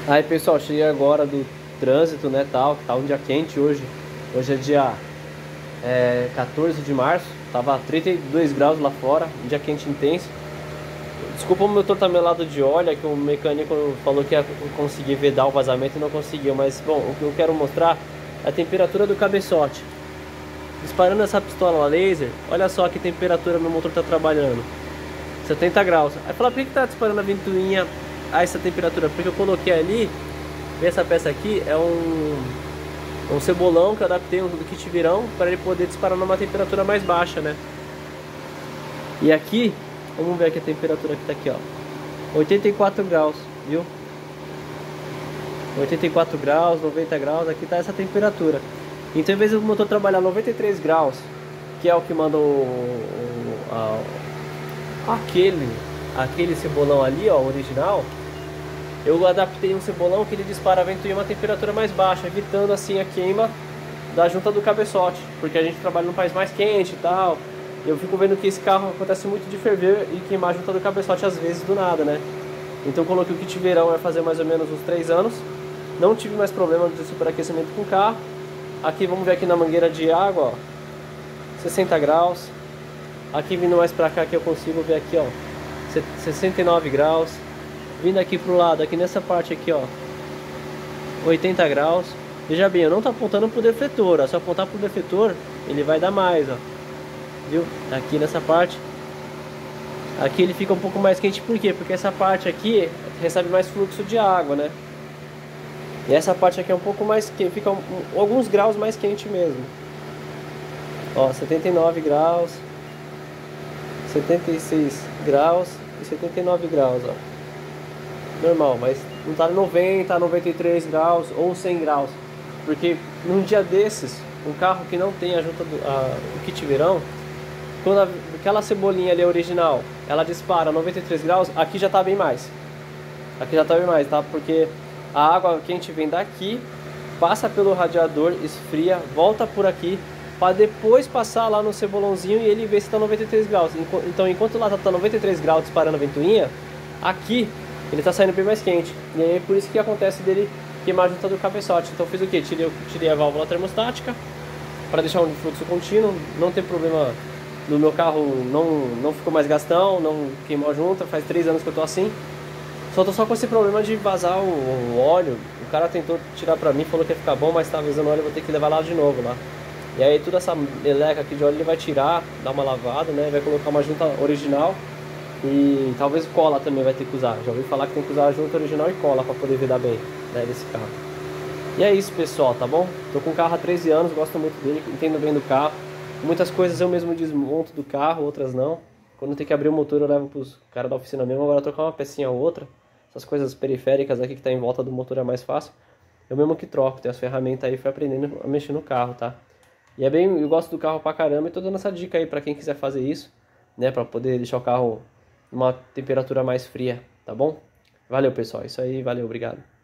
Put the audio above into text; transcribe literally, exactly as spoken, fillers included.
Aí pessoal, cheguei agora do trânsito, né, tal, tá um dia quente hoje. Hoje é dia é, quatorze de março, tava trinta e dois graus lá fora, um dia quente intenso. Desculpa, o motor tá melado de óleo, é que o mecânico falou que ia conseguir vedar o vazamento e não conseguiu. Mas bom, o que eu quero mostrar é a temperatura do cabeçote. Disparando essa pistola laser, olha só que temperatura meu motor tá trabalhando. setenta graus. Aí fala, por que que tá disparando a ventoinha a essa temperatura? Porque eu coloquei ali, essa peça aqui é um, um cebolão que eu adaptei do kit virão para ele poder disparar numa temperatura mais baixa, né? E aqui, vamos ver aqui a temperatura que tá aqui, ó. oitenta e quatro graus, viu? oitenta e quatro graus, noventa graus, aqui tá essa temperatura. Então, em vez do motor trabalhar noventa e três graus, que é o que manda o, o a, aquele, aquele cebolão ali, ó, original, eu adaptei um cebolão que ele dispara a ventoinha a uma temperatura mais baixa, evitando assim a queima da junta do cabeçote, porque a gente trabalha num país mais quente e tal. Eu fico vendo que esse carro acontece muito de ferver e queimar a junta do cabeçote às vezes do nada, né? Então coloquei o kit verão, vai fazer mais ou menos uns três anos. Não tive mais problema de superaquecimento com o carro. Aqui vamos ver aqui na mangueira de água, ó, sessenta graus. Aqui vindo mais pra cá que eu consigo ver aqui, ó, sessenta e nove graus. Vindo aqui pro lado, aqui nessa parte aqui, ó, oitenta graus. Veja bem, eu não tô apontando pro defletor, ó. Se eu apontar pro defletor, ele vai dar mais, ó. Viu? Aqui nessa parte. Aqui ele fica um pouco mais quente, por quê? Porque essa parte aqui recebe mais fluxo de água, né? E essa parte aqui é um pouco mais quente, fica um, um, alguns graus mais quente mesmo. Ó, setenta e nove graus, setenta e seis graus e setenta e nove graus, ó. Normal, mas não tá noventa, noventa e três graus ou cem graus. Porque num dia desses, um carro que não tem a junta do a, o kit verão, quando a, aquela cebolinha ali original, ela dispara noventa e três graus, aqui já tá bem mais. Aqui já tá bem mais, tá? Porque a água quente vem daqui, passa pelo radiador, esfria, volta por aqui, para depois passar lá no cebolãozinho e ele vê se tá noventa e três graus. Então, enquanto lá tá noventa e três graus disparando a ventoinha, aqui ele tá saindo bem mais quente. E aí é por isso que acontece dele queimar a junta do cabeçote. Então fiz o que? Tirei, tirei a válvula termostática para deixar um fluxo contínuo, não tem problema no meu carro, não, não ficou mais gastão, não queimou a junta, faz três anos que eu tô assim. Só tô só com esse problema de vazar o, o óleo. O cara tentou tirar pra mim, falou que ia ficar bom, mas tá vazando óleo, eu vou ter que levar lá de novo lá. E aí toda essa meleca aqui de óleo ele vai tirar, dar uma lavada, né? Vai colocar uma junta original e talvez cola também vai ter que usar. Já ouvi falar que tem que usar a junta original e cola pra poder vedar bem, né, desse carro. E é isso, pessoal, tá bom? Tô com o carro há treze anos, gosto muito dele, entendo bem do carro. Muitas coisas eu mesmo desmonto do carro, outras não. Quando tem que abrir o motor eu levo pros caras da oficina mesmo. Agora trocar uma pecinha ou outra, essas coisas periféricas aqui que tá em volta do motor é mais fácil. Eu mesmo que troco, tenho as ferramentas aí, fui aprendendo a mexer no carro, tá? E é bem, eu gosto do carro pra caramba e tô dando essa dica aí pra quem quiser fazer isso, né? Pra poder deixar o carro numa temperatura mais fria, tá bom? Valeu, pessoal, isso aí, valeu, obrigado.